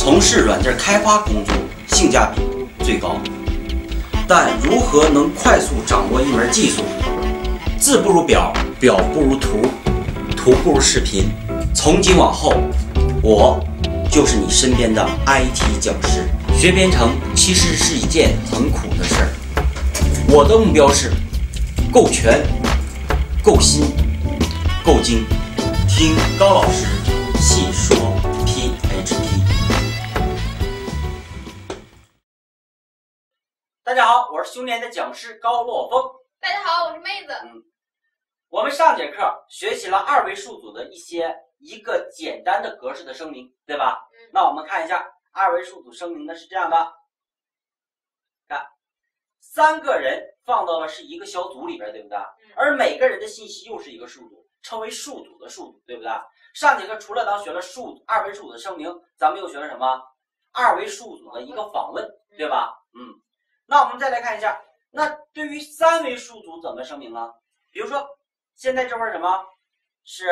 从事软件开发工作性价比最高。但如何能快速掌握一门技术？字不如表，表不如图，图不如视频。从今往后，我就是你身边的 IT 讲师。学编程其实是一件很苦的事儿。我的目标是够全、够新、够精。听高老师细说 PHP。大家好，我是熊年的讲师高洛峰。 大家好，我是妹子。 我们上节课学习了二维数组的一个简单的格式的声明，对吧？那我们看一下二维数组声明呢是这样的，看3个人放到了是一个小组里边，对不对？而每个人的信息又是一个数组，称为数组的数组，对不对？上节课除了咱学了二维数组的声明，咱们又学了什么？二维数组的一个访问，对吧？那我们再来看一下，那对于3维数组怎么声明呢？比如说现在这块什么是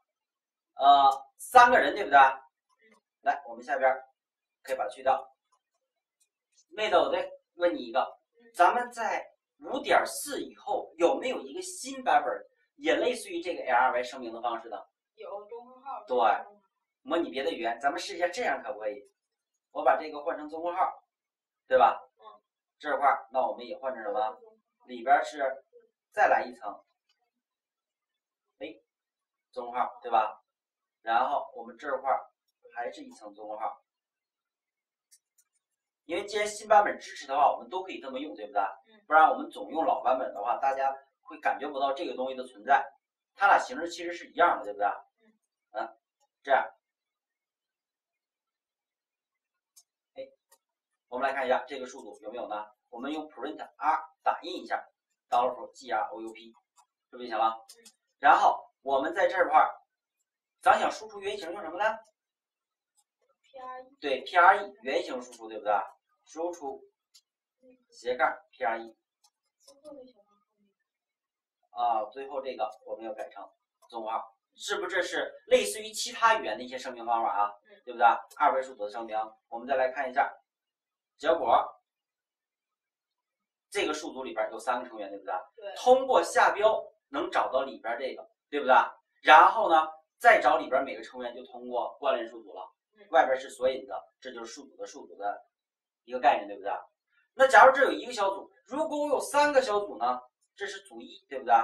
3个人，对不对？来，我们下边可以把它去掉。妹子，我再问你一个，咱们在 5.4 以后有没有一个新版本也类似于这个 LRY 声明的方式的？ 有中括号。 对，模拟别的语言，咱们试一下这样可不可以？我把这个换成中括号，对吧？这块那我们也换成什么？里边是再来一层，中括号，对吧？然后我们这块还是一层中括号。因为既然新版本支持的话，我们都可以这么用，对不对？不然我们总用老版本的话，大家会感觉不到这个东西的存在。它俩形式其实是一样的，对不对？这样。我们来看一下这个数组有没有呢？我们用 print r 打印一下 $group， 是不是就行了？然后我们在这块咱想输出原型用什么呢？ PRE。 对 ，PRE 原型输出，对不对？输出斜杠 PRE。最后这个我们要改成中括号，是不是这是类似于其他语言的一些声明方法啊？对不对？二维数组的声明，我们再来看一下，结果这个数组里边有3个成员，对不对？ 对。通过下标能找到里边这个，对不对？然后呢，再找里边每个成员就通过关联数组了。外边是索引的，这就是数组的一个概念，对不对？那假如这有一个小组，如果我有3个小组呢？这是组1，对不对？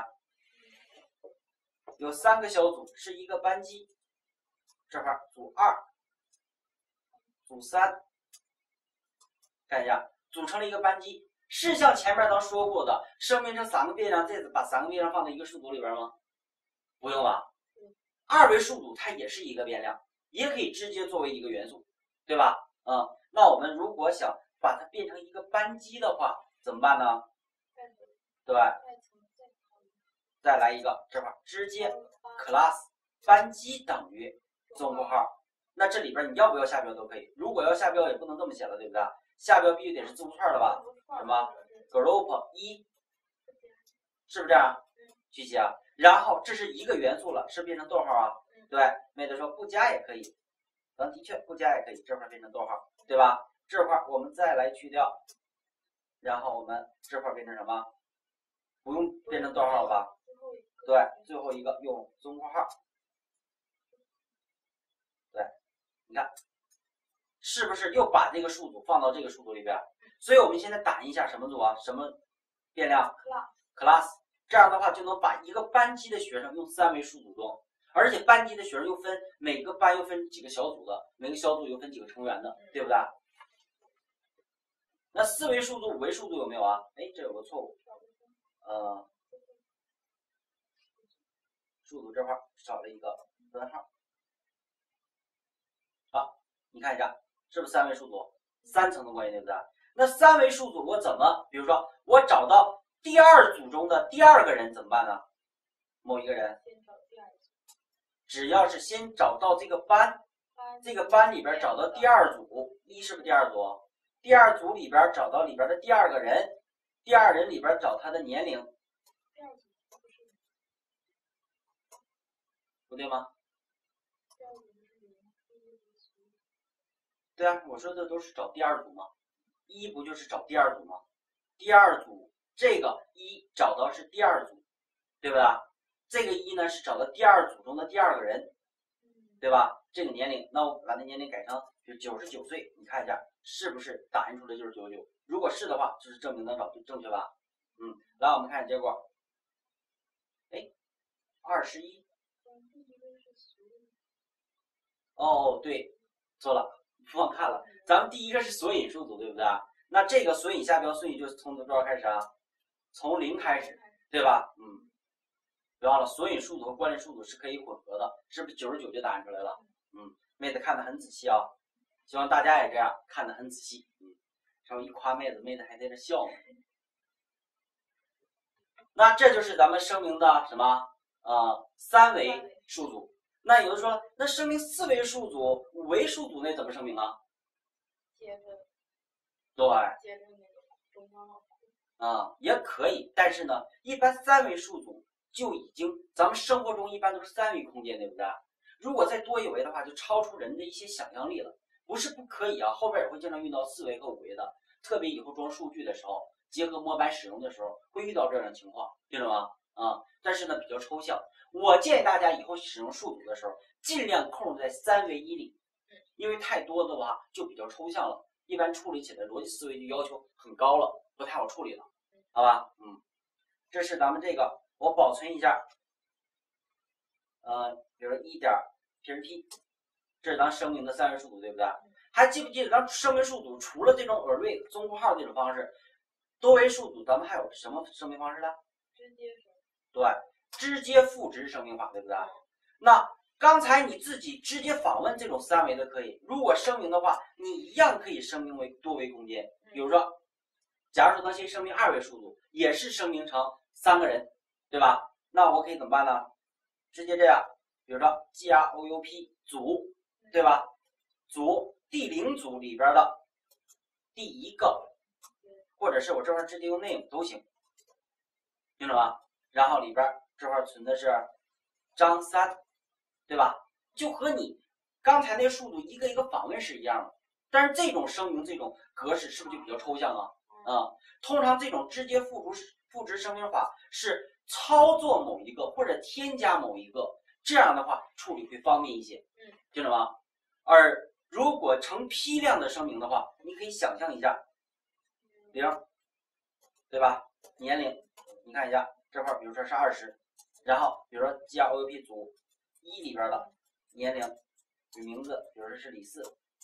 有3个小组是一个班级，这块组2、组3，看一下，组成了一个班级，是像前面咱说过的，声明成3个变量，再把3个变量放在一个数组里边吗？不用吧？二维数组它也是一个变量。也可以直接作为一个元素，对吧？那我们如果想把它变成一个班级的话，怎么办呢？对，再来一个，这块直接 class 班级等于中括号。那这里边你要不要下标都可以，如果要下标也不能这么写了，对不对？下标必须得是字符串的吧？什么 group 1，是不是这样？去写啊。然后这是一个元素了，是变成逗号啊？对，妹子说不加也可以，的确不加也可以，这块变成逗号，对吧？这块我们再来去掉，然后我们这块变成什么？不用变成逗号了吧？对，最后一个用中括号。对，你看是不是又把这个数组放到这个数组里边？所以我们现在打印一下什么组啊？什么变量 ？class。这样的话就能把一个班级的学生用3维数组中。而且班级的学生又分每个班又分几个小组的，每个小组又分几个成员的，对不对？那4维数组、5维数组有没有啊？这有个错误，数组这块少了一个分号。好，你看一下，是不是3维数组？3层的关系，对不对？那3维数组我怎么，比如说我找到第2组中的第2个人怎么办呢？某一个人。只要是先找到这个班，这个班里边找到第2组，1是不是第2组？第2组里边找到里边的第2个人，第2人里边找他的年龄，不对吗？ 对啊，我说的都是找第二组嘛，一不就是找第二组吗？第二组这个一找到是第二组，对吧？这个一呢是找到第二组中的第二个人，对吧？这个年龄，那我把那年龄改成就99岁，你看一下是不是打印出来就是99？如果是的话，就是证明能找对，正确吧？来我们看结果，哎，21。哦，对，错了，忘看了。咱们第一个是索引数组，对不对？那这个索引下标顺序就是从多少开始啊？从0开始，对吧？别忘了索引数组和关联数组是可以混合的，是不是99就答案出来了？妹子看得很仔细啊，希望大家也这样看得很仔细。然后一夸妹子，妹子还在这笑呢。那这就是咱们声明的什么？3维数组。那有的说，那声明4维数组、5维数组那怎么声明啊？ 接着， 对， 接着那个中间号。 也可以，但是呢，一般3维数组就已经，咱们生活中一般都是3维空间，对不对？如果再多一维的话，就超出人的一些想象力了。不是不可以啊，后边也会经常遇到4维和5维的，特别以后装数据的时候，结合模板使用的时候，会遇到这样的情况，听着吗？但是呢比较抽象。我建议大家以后使用数组的时候，尽量控制在3维1里，因为太多的话就比较抽象了，一般处理起来逻辑思维就要求很高了，不太好处理了，好吧？这是咱们这个，我保存一下。比如1点 PRT， 这是咱声明的3维数组，对不对？还记不记得咱声明数组除了这种 array 综合号这种方式，多维数组咱们还有什么声明方式呢？ 直接说。 对，直接赋值声明法，对不对？那刚才你自己直接访问这种3维的可以，如果声明的话，你一样可以声明为多维空间。比如说，假如说咱先声明2维数组，也是声明成3个人，对吧？那我可以怎么办呢？直接这样，比如说 group 组，对吧？组第0组里边的第一个，或者是我这块直接用 name 都行，听懂吗？然后里边这块存的是张3，对吧？就和你刚才那数组一个一个访问是一样的，但是这种声明这种格式是不是就比较抽象啊？通常这种直接赋值声明法是操作某一个或者添加某一个，这样的话处理会方便一些，听懂吗？而如果成批量的声明的话，你可以想象一下，0，对吧？年龄，你看一下这块，比如说是20，然后比如说 group 组1里边的年龄与名字，比如说是李四，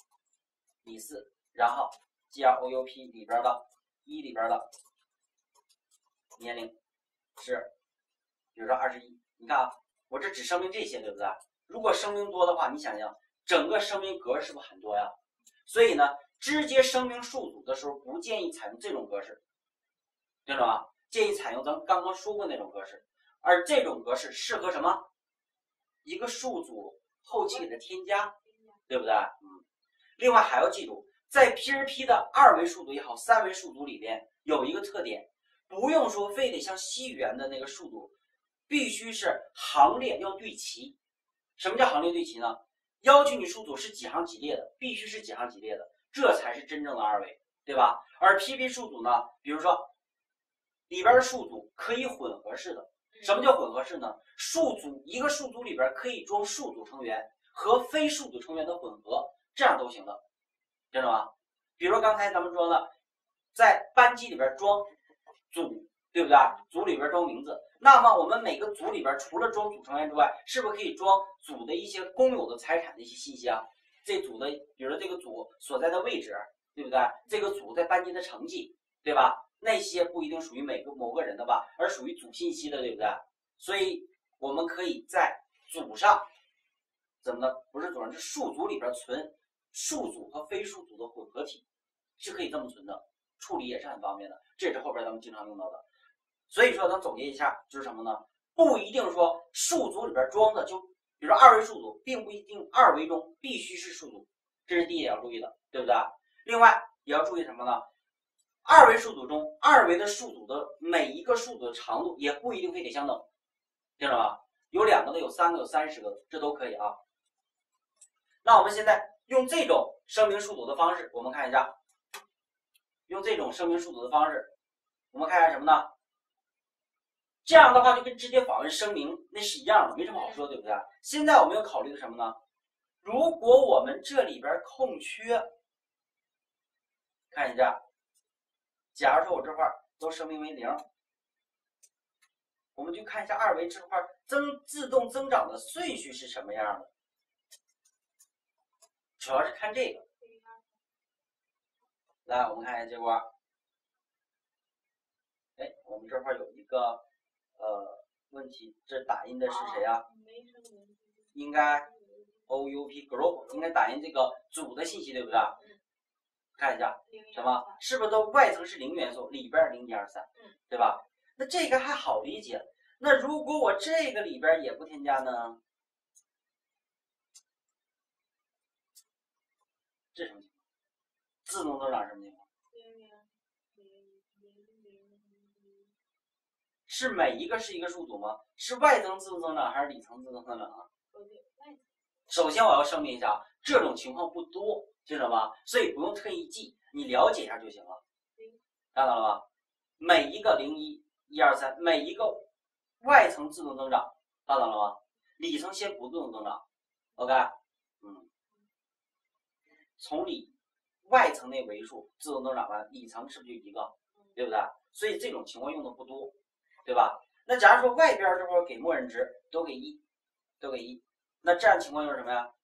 然后 group 里边的1里边的年龄是，比如说21。你看啊，我这只声明这些，对不对？如果声明多的话，你想想整个声明格是不是很多呀？所以呢，直接声明数组的时候，不建议采用这种格式，听懂吗？建议采用咱们刚刚说过那种格式，而这种格式适合什么？一个数组后期给它添加，对不对？另外还要记住，在 PRP 的2维数组也好，3维数组里边有一个特点，不用说非得像 C 语言的那个数组，必须是行列要对齐。什么叫行列对齐呢？要求你数组是几行几列的，必须是几行几列的，这才是真正的2维，对吧？而 PP 数组呢，比如说里边的数组可以混合式的。什么叫混合式呢？一个数组里边可以装数组成员和非数组成员的混合，这样都行的，知道吗？比如刚才咱们说的，在班级里边装组，对不对？组里边装名字，那么我们每个组里边除了装组成员之外，是不是可以装组的一些公有的财产的一些信息啊？这组的，比如说这个组所在的位置，对不对？这个组在班级的成绩，对吧？那些不一定属于某个人的吧，而属于组信息的，对不对？所以我们可以在组上怎么呢？不是组上，是数组里边存数组和非数组的混合体，是可以这么存的，处理也是很方便的，这也是后边咱们经常用到的。所以说咱总结一下，就是什么呢？不一定说数组里边装的就，比如说2维数组，并不一定2维中必须是数组，这是第一点要注意的，对不对？另外也要注意什么呢？2维数组中，2维的数组的每一个数组的长度也不一定非得相等，听着吧？有2个的，有3个，有30个的，这都可以啊。那我们现在用这种声明数组的方式，我们看一下，用这种声明数组的方式，我们看一下什么呢？这样的话就跟直接访问声明那是一样的，没什么好说，对不对？现在我们要考虑的什么呢？如果我们这里边空缺，看一下，假如说我这块都声明为0，我们就看一下二维这块自动增长的顺序是什么样的，主要是看这个。来，我们看一下结果。哎，我们这块有一个问题，这打印的是谁啊？应该 OUP Group 应该打印这个组的信息，对不对？看一下什么？是不是都外层是0元素，里边0.23，对吧？那这个还好理解。那如果我这个里边也不添加呢？这什么情况？自动增长什么情况？是每一个是一个数组吗？是外层自动增长还是里层自动增长啊？首先我要声明一下，这种情况不多，听懂吗？所以不用特意记，你了解一下就行了。看到了吗？每一个0、1、1、2、3，每一个外层自动增长，看到了吗？里层先不自动增长 ，OK， 从外层那为数自动增长完，里层是不是就一个，对不对？所以这种情况用的不多，对吧？那假如说外边这块给默认值都给1，那这样情况就是什么呀？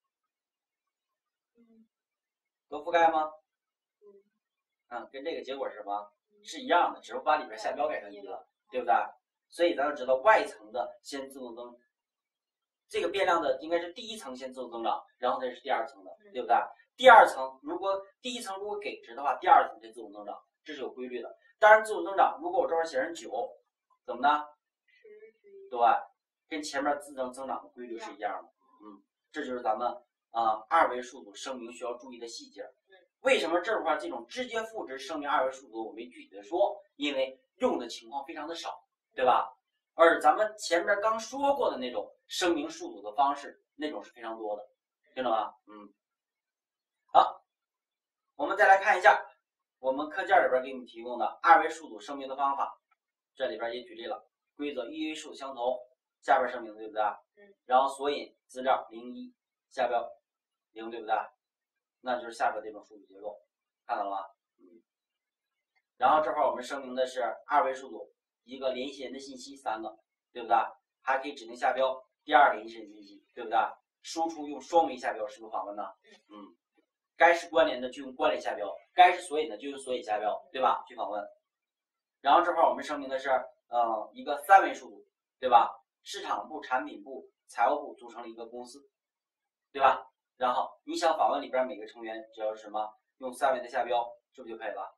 都覆盖吗？跟这个结果是什么？是一样的，只是把里边下标改成1了，对不对？所以咱要知道外层的先自动增，这个变量的应该是第一层先自动增长，然后才是第二层的，对不对？第二层如果第一层如果给值的话，第二层才自动增长，这是有规律的。当然自动增长，如果我这块写成9，怎么呢？对，跟前面自动增长的规律是一样的。这就是咱们二维数组声明需要注意的细节。为什么这块这种直接复制声明二维数组我没具体的说？因为用的情况非常的少，对吧？而咱们前面刚说过的那种声明数组的方式，那种是非常多的，听懂吗？好，我们再来看一下我们课件里边给你们提供的二维数组声明的方法，这里边也举例了，规则一维数相同，下边声明对不对？然后索引资料0、1，下标0，对不对？那就是下边这种数组结构，看到了吗？然后这块我们声明的是二维数组，一个联系人的信息3个，对不对？还可以指定下标第二联系人信息，对不对？输出用双维下标，是不是访问呢？该是关联的就用关联下标，该是索引的就用索引下标，对吧？去访问。然后这块我们声明的是一个3维数组，对吧？市场部、产品部、财务部组成了一个公司，对吧？然后你想访问里边每个成员，只要是什么用3维的下标，是不是就可以了？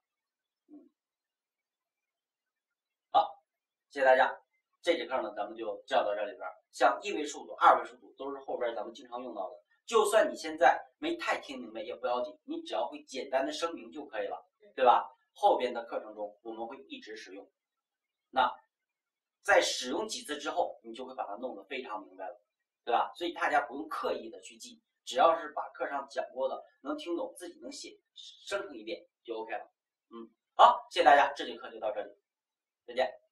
好，谢谢大家。这节课呢，咱们就教到这里边。像1维数组、2维数组都是后边咱们经常用到的。就算你现在没太听明白也不要紧，你只要会简单的声明就可以了，对吧？后边的课程中我们会一直使用。那在使用几次之后，你就会把它弄得非常明白了，对吧？所以大家不用刻意的去记，只要是把课上讲过的能听懂，自己能写生成一遍就 OK 了。好，谢谢大家，这节课就到这里，再见。